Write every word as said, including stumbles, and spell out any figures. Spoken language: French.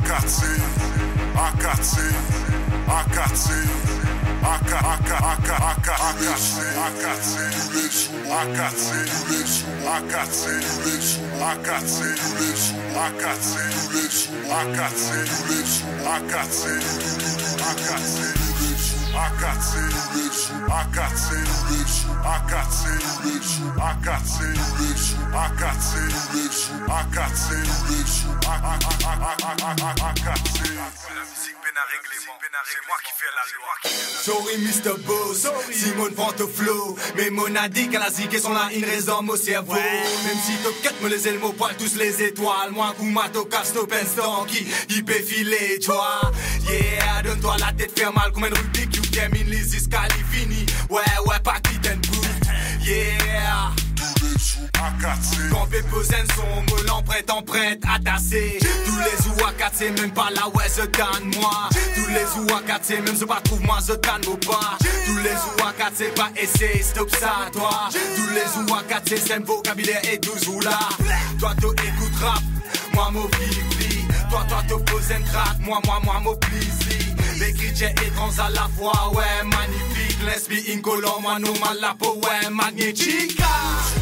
Akatse, Akatse, Akatse, Aka, Aka, Aka, Aka, Akatse, Akatse, tous les jours, Akatse, tous les jours, Akatse, tous les jours, Akatse, tous les jours, Akatse, tous les jours, Akatse, tous les jours, Akatse, Akatse, tous les jours, Akatse, tous les jours, Akatse, tous les jours, Akatse, tous les jours, Akatse, tous les jours, Akatse, tous les jours, Akatse, tous les jours, Akatse. La musique peine à règlement, c'est moi qui fais la loi. Sorry mister Boss, Simone prend au flow. Mais mon addict à la zik et son là, il reste dans mon cerveau. Même si t'oquette me les ailes, poil tous les étoiles. Moi, Kumato, Casto, Penston, qui il peut filer, toi. Yeah, donne-toi la tête, faire mal comme un Rubik. You termine les escaliers finis. Ouais, ouais, pas qui t'en bouffe. Yeah. Quand Péposen son me l'emprunte, empreinte, attaché. Tous les ou Akatse, même pas là, ouais, je donne moi. Tous les ou Akatse, même je pas trouve moi, je donne mon pas. Tous les ou Akatse, pas essayer, stop ça, toi. Tous les ou Akatse, c'est un vocabulaire et toujours là. Toi, tu écoutes rap, moi, mon vivli. Toi, toi, tu poses un crack, moi, moi, moi, mon plaisir. Les chrétiens et trans à la fois, ouais, magnifique. Lesbi, incolore, moi, normal, la peau, ouais, magnétique.